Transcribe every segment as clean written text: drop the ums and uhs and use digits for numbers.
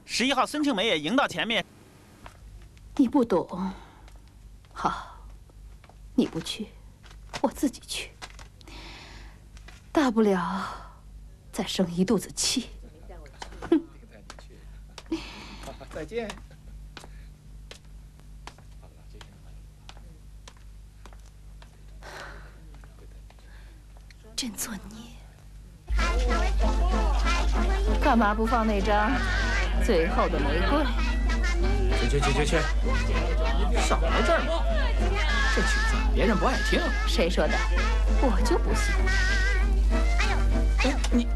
11号孙庆梅也迎到前面。 你不懂。好，你不去，我自己去。大不了再生一肚子气。哼。 再见。 真作孽！干嘛不放那张最后的玫瑰？ 去！少来这儿嘛！这曲子别人不爱听。 谁说的？我就不信。 你。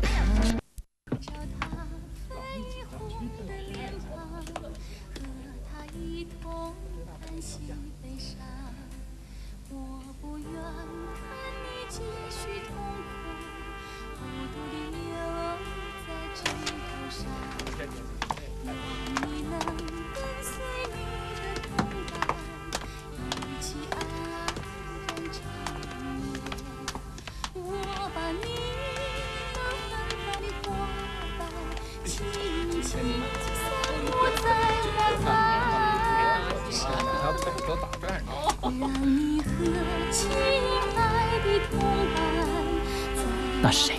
那是谁？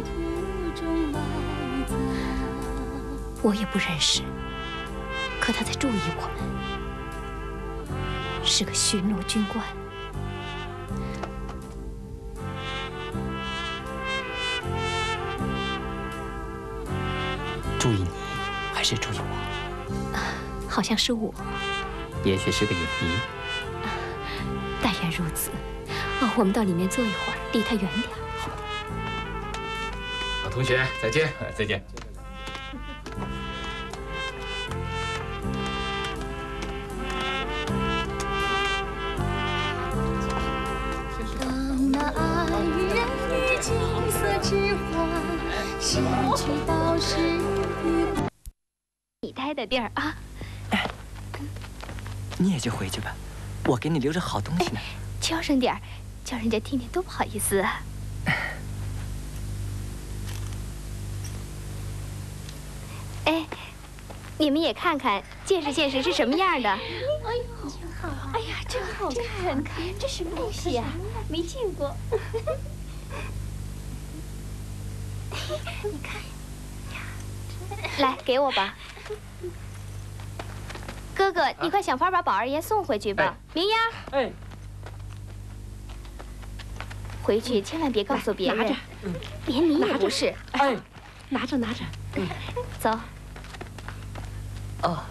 我也不认识，可他在注意我们，是个巡逻军官。 注意你，还是注意我？ 好像是我。 也许是个影迷。 但愿如此。哦，我们到里面坐一会儿，离他远点。 好。 老同学，再见。再见。 当那爱人与金色之环失去到时， 你待的地儿啊。 你也就回去吧，我给你留着好东西呢。 悄声点儿，叫人家听见多不好意思啊。哎，你们也看看，见识见识是什么样的。 哎呦，真好！哎呀，真好看！这什么东西呀？没见过。你看， 来，给我吧。哥哥，你快想法把宝二爷送回去吧。明丫， 哎， 回去千万别告诉别人，连你也不是。 哎， 拿着。 走。 哦。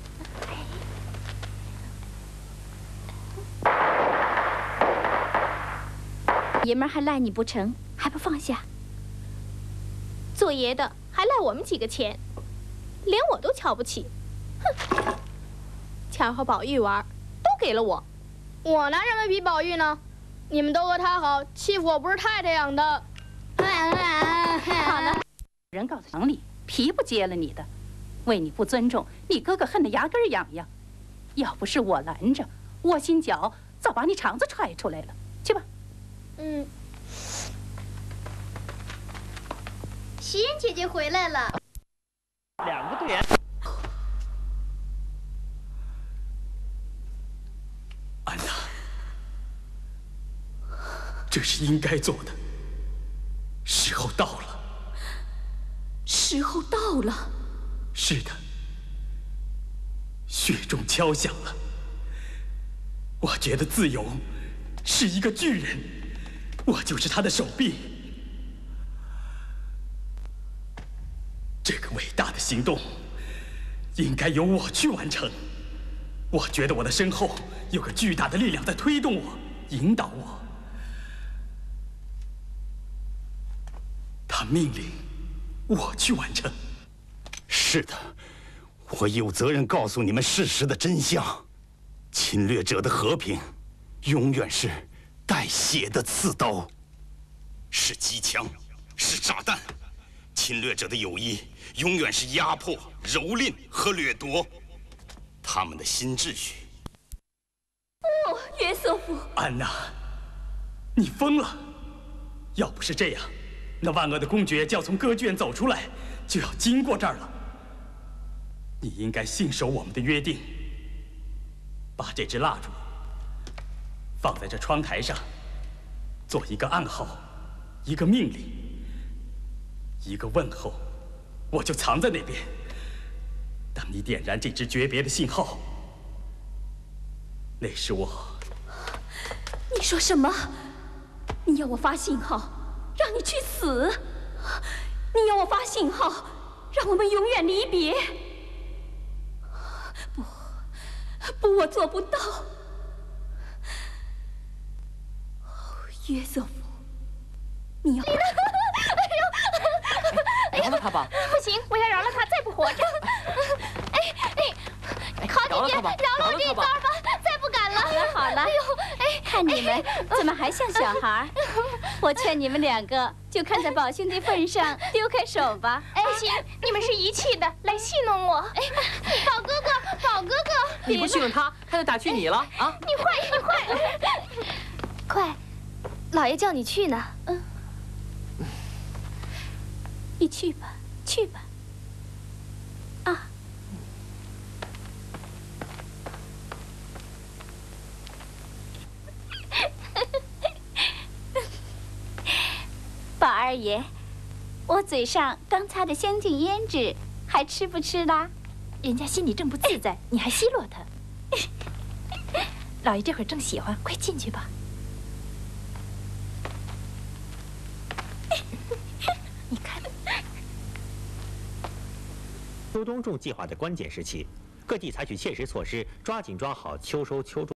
爷们儿还赖你不成？还不放下？做爷的还赖我们几个钱，连我都瞧不起。哼！钱和宝玉玩，都给了我， 我拿什么比宝玉呢？你们都和他好，欺负我不是太太养的。 好了， 人告诉厂里，皮不接了你的，为你不尊重，你哥哥恨得牙根痒痒。要不是我拦着，窝心脚早把你肠子踹出来了。去吧。 袭人姐姐回来了。 两个队员。 安娜，这是应该做的，时候到了。 时候到了。 是的，雪钟敲响了。我觉得自由是一个巨人，我就是他的手臂。这个伟大的行动应该由我去完成。我觉得我的身后有个巨大的力量在推动我，引导我。他命令我去完成。 是的，我有责任告诉你们事实的真相。侵略者的和平，永远是带血的刺刀，是机枪，是炸弹。侵略者的友谊，永远是压迫、蹂躏和掠夺。他们的新秩序。 哦，约瑟夫。 安娜，你疯了！要不是这样，那万恶的公爵就要从歌剧院走出来，就要经过这儿了。 你应该信守我们的约定，把这支蜡烛放在这窗台上，做一个暗号，一个命令，一个问候，我就藏在那边。当你点燃这支诀别的信号，那时我…… 你说什么？你要我发信号，让你去死？你要我发信号，让我们永远离别？不，我做不到。约瑟夫，你要…… 饶了他吧！ 不行，我要饶了他，再不活着。好姐姐，饶了我这一遭吧，再不敢了。好了好了，看你们怎么还像小孩？我劝你们两个就看在宝兄弟份上，丢开手吧。 不行，你们是一气的，来戏弄我。宝哥哥，宝哥哥， 你不戏弄他，他就打趣你了啊！ 你坏！快，老爷叫你去呢。 你去吧，去吧。啊。宝二爷，我嘴上刚擦的香净胭脂，还吃不吃啦？ 人家心里正不自在，你还奚落他。老爷这会儿正喜欢，快进去吧。你看， 秋冬种计划的关键时期，各地采取切实措施，抓紧抓好秋收秋种。